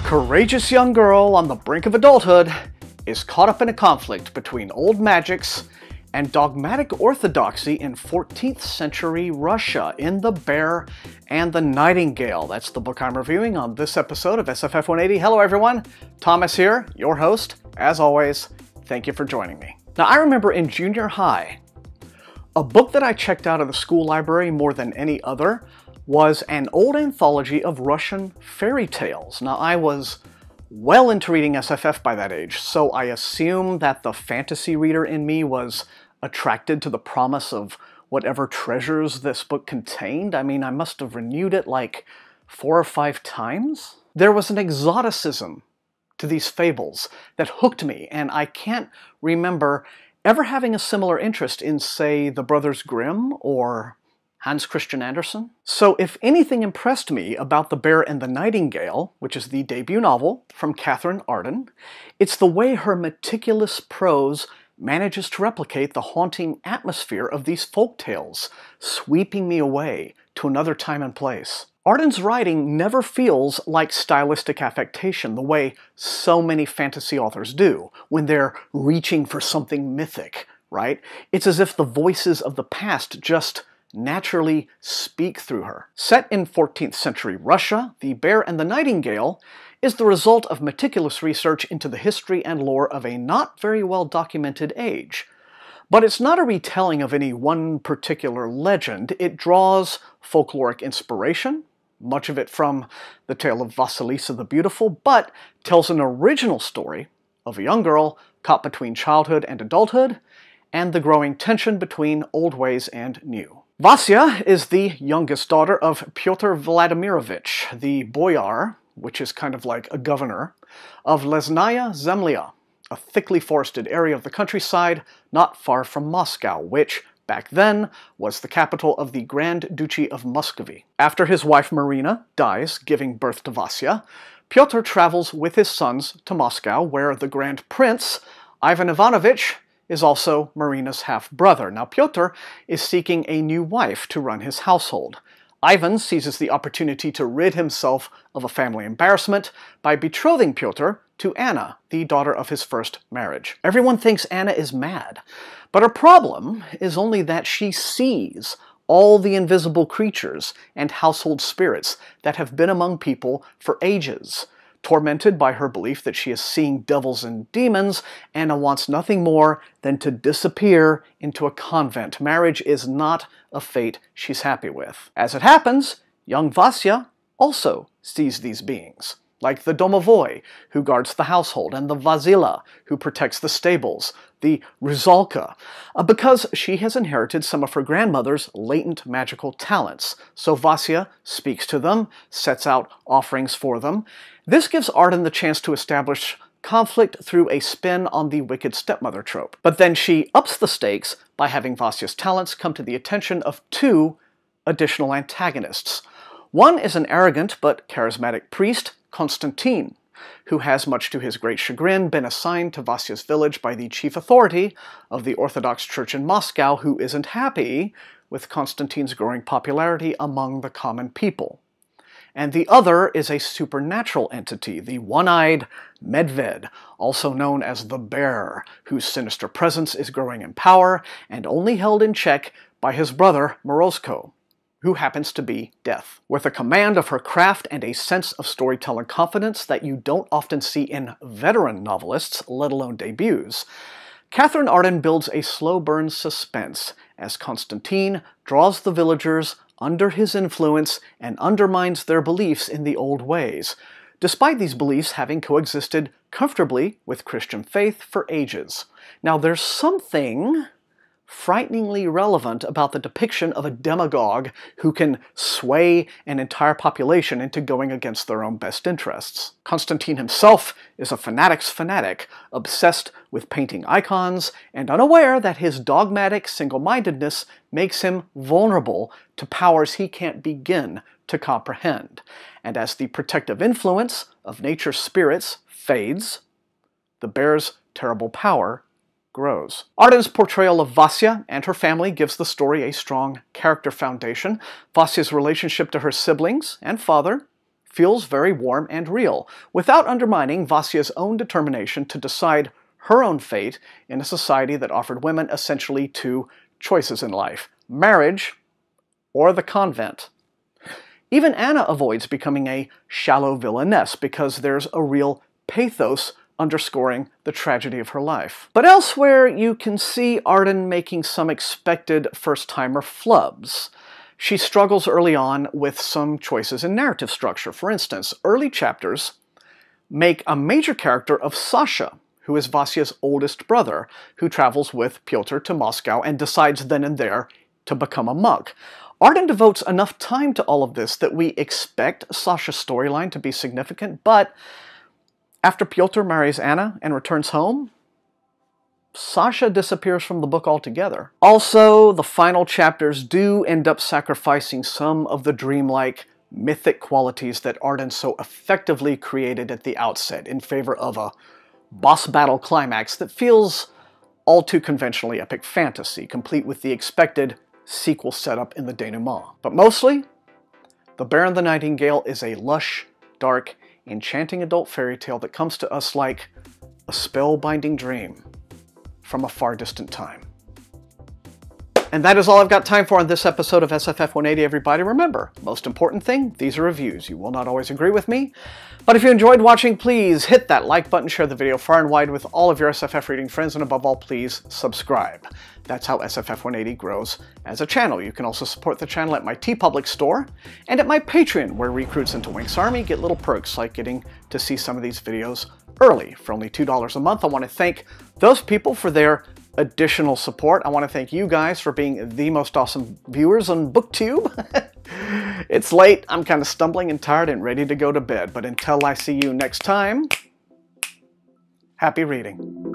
courageous young girl on the brink of adulthood is caught up in a conflict between old magics and dogmatic orthodoxy in 14th century Russia in The Bear and the Nightingale. That's the book I'm reviewing on this episode of SFF 180. Hello everyone, Thomas here, your host. As always, thank you for joining me. Now I remember in junior high, a book that I checked out of the school library more than any other was an old anthology of Russian fairy tales. Now I was well into reading SFF by that age, so I assume that the fantasy reader in me was attracted to the promise of whatever treasures this book contained. I mean, I must have renewed it like 4 or 5 times. There was an exoticism to these fables that hooked me, and I can't remember ever having a similar interest in, say, the Brothers Grimm or Hans Christian Andersen. So if anything impressed me about The Bear and the Nightingale, which is the debut novel from Katherine Arden, it's the way her meticulous prose manages to replicate the haunting atmosphere of these folk tales, sweeping me away to another time and place. Arden's writing never feels like stylistic affectation the way so many fantasy authors do when they're reaching for something mythic, right? It's as if the voices of the past just naturally speak through her. Set in 14th century Russia, The Bear and the Nightingale is the result of meticulous research into the history and lore of a not very well documented age. But it's not a retelling of any one particular legend. It draws folkloric inspiration, much of it from the tale of Vasilisa the Beautiful, but tells an original story of a young girl caught between childhood and adulthood, and the growing tension between old ways and new. Vasya is the youngest daughter of Pyotr Vladimirovich, the boyar, which is kind of like a governor, of Lesnaya Zemlya, a thickly forested area of the countryside not far from Moscow, which, back then, was the capital of the Grand Duchy of Muscovy. After his wife Marina dies, giving birth to Vasya, Pyotr travels with his sons to Moscow, where the Grand Prince, Ivan Ivanovich, is also Marina's half-brother. Now Pyotr is seeking a new wife to run his household. Ivan seizes the opportunity to rid himself of a family embarrassment by betrothing Pyotr to Anna, the daughter of his first marriage. Everyone thinks Anna is mad, but her problem is only that she sees all the invisible creatures and household spirits that have been among people for ages. Tormented by her belief that she is seeing devils and demons, Anna wants nothing more than to disappear into a convent. Marriage is not a fate she's happy with. As it happens, young Vasya also sees these beings, like the domovoi, who guards the household, and the vazila, who protects the stables, the Ruzalka, because she has inherited some of her grandmother's latent magical talents. So Vasya speaks to them, sets out offerings for them. This gives Arden the chance to establish conflict through a spin on the wicked stepmother trope. But then she ups the stakes by having Vasya's talents come to the attention of 2 additional antagonists. One is an arrogant but charismatic priest, Konstantin, who has, much to his great chagrin, been assigned to Vasya's village by the chief authority of the Orthodox Church in Moscow, who isn't happy with Konstantin's growing popularity among the common people. And the other is a supernatural entity, the one-eyed Medved, also known as the Bear, whose sinister presence is growing in power and only held in check by his brother Morozko, who happens to be Death. With a command of her craft and a sense of storytelling confidence that you don't often see in veteran novelists, let alone debuts, Katherine Arden builds a slow-burn suspense as Konstantin draws the villagers under his influence and undermines their beliefs in the old ways, despite these beliefs having coexisted comfortably with Christian faith for ages. Now there's something frighteningly relevant about the depiction of a demagogue who can sway an entire population into going against their own best interests. Konstantin himself is a fanatic's fanatic, obsessed with painting icons, and unaware that his dogmatic single-mindedness makes him vulnerable to powers he can't begin to comprehend. And as the protective influence of nature's spirits fades, the bear's terrible power grows. Arden's portrayal of Vasya and her family gives the story a strong character foundation. Vasya's relationship to her siblings and father feels very warm and real, without undermining Vasya's own determination to decide her own fate in a society that offered women essentially two choices in life: marriage or the convent. Even Anna avoids becoming a shallow villainess because there's a real pathos underscoring the tragedy of her life. But elsewhere, you can see Arden making some expected first-timer flubs. She struggles early on with some choices in narrative structure. For instance, early chapters make a major character of Sasha, who is Vasya's oldest brother, who travels with Pyotr to Moscow and decides then and there to become a monk. Arden devotes enough time to all of this that we expect Sasha's storyline to be significant, but after Pyotr marries Anna and returns home, Sasha disappears from the book altogether. Also, the final chapters do end up sacrificing some of the dreamlike, mythic qualities that Arden so effectively created at the outset in favor of a boss battle climax that feels all too conventionally epic fantasy, complete with the expected sequel setup in the denouement. But mostly, The Bear and the Nightingale is a lush, dark, enchanting adult fairy tale that comes to us like a spellbinding dream from a far distant time. And that is all I've got time for on this episode of SFF 180, everybody. Remember, most important thing, these are reviews. You will not always agree with me, but if you enjoyed watching, please hit that like button, share the video far and wide with all of your SFF reading friends, and above all, please subscribe. That's how SFF 180 grows as a channel. You can also support the channel at my TeePublic store and at my Patreon, where recruits into Winx Army get little perks like getting to see some of these videos early for only $2 a month. I want to thank those people for their additional support. I want to thank you guys for being the most awesome viewers on BookTube. It's late, I'm kind of stumbling and tired and ready to go to bed, but until I see you next time, happy reading.